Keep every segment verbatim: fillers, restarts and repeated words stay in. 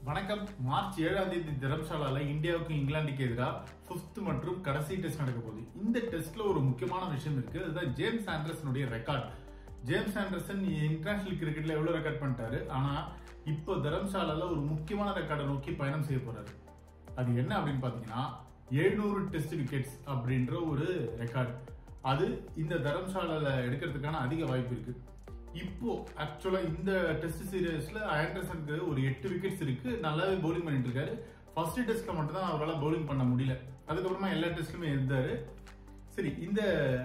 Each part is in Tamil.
வணக்கம். மார்ச் ஏழாம் தேதி தரம்சாலால இந்தியாவுக்கு இங்கிலாந்துக்கு எதிராக பிப்த் மற்றும் கடைசி டெஸ்ட் நடக்க போகுது. இந்த டெஸ்ட்ல ஒரு முக்கியமான விஷயம் இருக்கு. அதுதான் ஜேம்ஸ் ஆண்டர்சனுடைய ரெக்கார்ட். ஜேம்ஸ் ஆண்டர்சன் இன்டர்நேஷனல் கிரிக்கெட்ல எவ்வளவு ரெக்கார்ட் பண்ணிட்டாரு, ஆனா இப்போ தரம்சாலால ஒரு முக்கியமான ரெக்கார்டை நோக்கி பயணம் செய்ய போறாரு. அது என்ன அப்படின்னு பாத்தீங்கன்னா எழுநூறு டெஸ்ட் விக்கெட்ஸ் அப்படின்ற ஒரு ரெக்கார்டு. அது இந்த தரம்சாலால எடுக்கிறதுக்கான அதிக வாய்ப்பு இருக்கு. இப்போ ஆக்சுவலா இந்த டெஸ்ட் சீரீஸ்ல ஆண்டர்சனுக்கு ஒரு எட்டு விக்கெட்ஸ் இருக்கு. நல்லாவே பவுலிங் பண்ணிட்டு இருக்காரு. ஃபர்ஸ்ட் டெஸ்ட்ல மட்டும் தான் அவரால் பவுலிங் பண்ண முடியல. அதுக்கப்புறமா எல்லா டெஸ்ட்லுமே இருந்தாரு. சரி, இந்த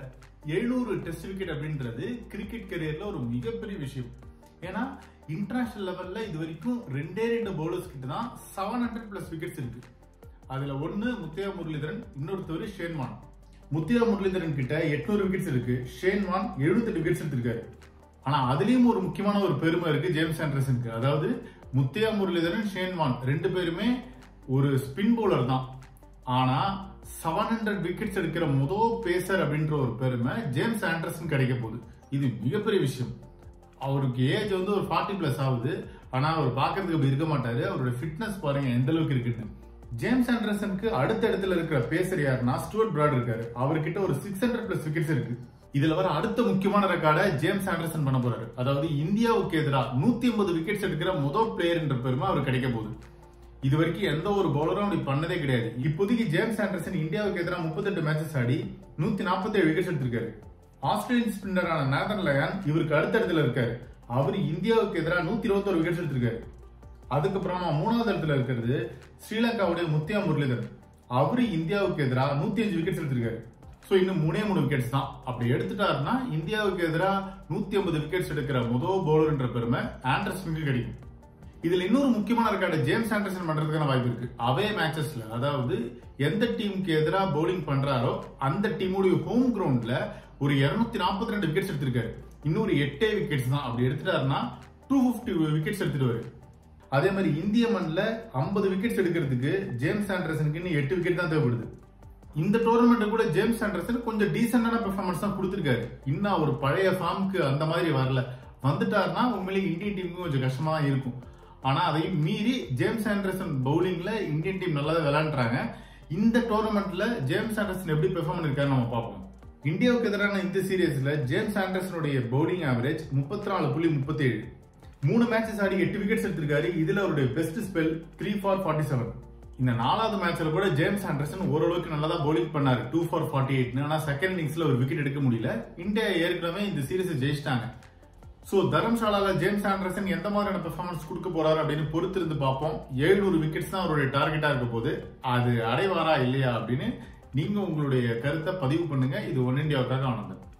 எழுநூறு டெஸ்ட் விக்கெட் அப்படின்றது கிரிக்கெட் கரியர்ல ஒரு மிகப்பெரிய விஷயம். ஏன்னா இன்டர்நேஷனல் லெவல்ல இது வரைக்கும் ரெண்டே ரெண்டு பவுலர்ஸ் கிட்ட தான் செவன் ஹண்ட்ரட் பிளஸ் விக்கெட்ஸ் இருக்கு. அதுல ஒன்னு முத்தையா முரளிதரன், இன்னொருத்தவர் ஷேன் வான். முத்தையா முரளிதரன் கிட்ட எட்நூறு விக்கெட்ஸ் இருக்கு. ஷேன் வான் எழுபத்தி எட்டு விக்கெட்ஸ் எடுத்திருக்காரு. ஆனா அதுலயும் ஒரு முக்கியமான ஒரு பெருமை இருக்கு ஜேம்ஸ் ஆண்டர்சனுக்கு. அதாவது முத்தையா முரளிதரன், ஷேன் வான் ரெண்டு பேருமே ஒரு ஸ்பின் பவுலர் தான். ஆனா செவன் ஹண்ட்ரட் விக்கெட்ஸ் எடுக்கிற முதல் பேசர் அப்படின்ற ஒரு பெருமை ஜேம்ஸ் ஆண்டர்சன் கிடைக்க போகுது. இது மிகப்பெரிய விஷயம். அவருக்கு ஏஜ் வந்து ஒரு ஃபார்ட்டி பிளஸ் ஆகுது. ஆனா அவர் பாக்குறதுக்கு அப்படி இருக்க மாட்டாரு. அவரோட ஃபிட்னஸ் பாருங்க எந்த அளவுக்கு இருக்குன்னு. ஜேம்ஸ் ஆண்டர்சனுக்கு அடுத்த இடத்துல இருக்கிற பேசர் யாருன்னா ஸ்டூவர்ட் பிராட் இருக்காரு. அவர்கிட்ட ஒரு சிக்ஸ் ஹண்ட்ரட் பிளஸ் விக்கெட்ஸ் இருக்கு. இதுல வர அடுத்த முக்கியமான ரெக்கார்டை ஜேம்ஸ் ஆண்டர்சன் பண்ண போறாரு. அதாவது இந்தியாவுக்கு எதிராக நூத்தி ஐம்பது விக்கெட்ஸ் எடுக்கிற முதல் பிளேயர் என்ற பெருமை அவர் கிடைக்க போகுது. இது வரைக்கும் எந்த ஒரு பவுலரும் அப்படி பண்ணதே கிடையாது. இப்போதைக்கு ஜேம்ஸ் ஆண்டர்சன் இந்தியாவுக்கு எதிராக முப்பத்தி எட்டு மேட்சஸ் ஆடி நூத்தி நாற்பத்தி ஏழு விக்கெட்ஸ் எடுத்திருக்காரு. ஆஸ்திரேலியன் ஸ்பின்னரான நேதன் லயான் இவருக்கு அடுத்த இடத்துல இருக்காரு. அவர் இந்தியாவுக்கு எதிராக நூத்தி இருபத்தி ஒரு விக்கெட்ஸ் எடுத்திருக்காரு. அதுக்கப்புறமா மூணாவது இடத்துல இருக்கிறது ஸ்ரீலங்காவுடைய முத்தையா முரளிதரன். அவரு இந்தியாவுக்கு எதிராக நூத்தி அஞ்சு விக்கெட்ஸ் எடுத்திருக்காரு. சோ இன்னும் மூணே மூணு விக்கெட்ஸ் தான். அப்படி எடுத்துட்டாருன்னா இந்தியாவுக்கு எதிராக நூத்தி ஐம்பது விக்கெட்ஸ் எடுக்கிற முதல் பவுலர் என்ற பெருமை ஆண்டர்சனுக்கு கிடைக்கும். இதுல இன்னொரு முக்கியமான ரெக்கார்டு ஜேம்ஸ் ஆண்டர்சன் பண்றதுக்கான வாய்ப்பு இருக்கு. அவே மேட்சஸ்ல, அதாவது எந்த டீமுக்கு எதிராக பவுலிங் பண்றாரோ அந்த டீமுடைய ஹோம் கிரவுண்ட்ல ஒரு இருநூத்தி நாற்பத்தி ரெண்டு விக்கெட்ஸ் எடுத்திருக்காரு. இன்னொரு எட்டே விக்கெட்ஸ் தான். அப்படி எடுத்துட்டாருன்னா டூ பிப்டி விக்கெட்ஸ் எடுத்துருவாரு. அதே மாதிரி இந்திய மண்ணில் ஐம்பது விக்கெட்ஸ் எடுக்கிறதுக்கு ஜேம்ஸ் ஆண்டர்சனுக்கு இன்னும் எட்டு விக்கெட் தான் தேவைப்படுது. இந்த டோர்னமெண்ட் கூட ஜேம்ஸ் ஆண்டர்சன் கொஞ்சம் டீசென்டான பெர்ஃபார்மன்ஸ் தான் கொடுத்திருக்காரு. இன்னும் ஒரு பழைய ஃபார்முக்கு அந்த மாதிரி வரல. வந்துட்டாருன்னா உண்மையிலேயே இந்தியன் டீமுக்கு கொஞ்சம் கஷ்டமா தான் இருக்கும். ஆனா அதையும் மீறி ஜேம்ஸ் ஆண்டர்சன் பவுலிங்ல இந்தியன் டீம் நல்லா விளையாண்டுறாங்க. இந்த டோர்னமெண்ட்ல ஜேம்ஸ் ஆண்டர்சன் எப்படி பெர்ஃபார்ம் பண்ணிருக்காரு நம்ம பார்ப்போம். இந்தியாவுக்கு எதிரான இந்த சீரீஸ்ல ஜேம்ஸ் ஆண்டர்சனுடைய பவுலிங் ஆவரேஜ் முப்பத்தி நாலு புள்ளி முப்பத்தி ஏழு. மூணு மேட்சஸ் ஆடி எட்டு விக்கெட்ஸ் எடுத்திருக்காரு. இதுல அவருடைய best spell three for forty seven. இந்த நாலாவது மேட்ச்ல கூட ஜேம்ஸ் ஆண்டர்சன் ஓரளவுக்கு நல்லா தான் பவுலிங் பண்ணாரு, டூ ஃபார் ஃபார்ட்டி எயிட். ஆனா செகண்ட் இன்னிங்ஸ்ல ஒரு விக்கெட் எடுக்க முடியல. இந்தியா ஏற்கனவே இந்த சீரீஸ் ஜெயிச்சிட்டாங்க. சோ தரம்சாலால ஜேம்ஸ் ஆண்டர்சன் எந்த மாதிரியான பெர்ஃபார்மன்ஸ் கொடுக்க போறாரு அப்படின்னு பொறுத்து இருந்து பார்ப்போம். எழுநூறு விக்கெட்ஸ் தான் அவருடைய டார்கெட்டா இருக்க போது. அது அடைவாரா இல்லையா அப்படின்னு நீங்க உங்களுடைய கருத்தை பதிவு பண்ணுங்க. இது ஒன் இந்தியாவுக்காக ஆனது.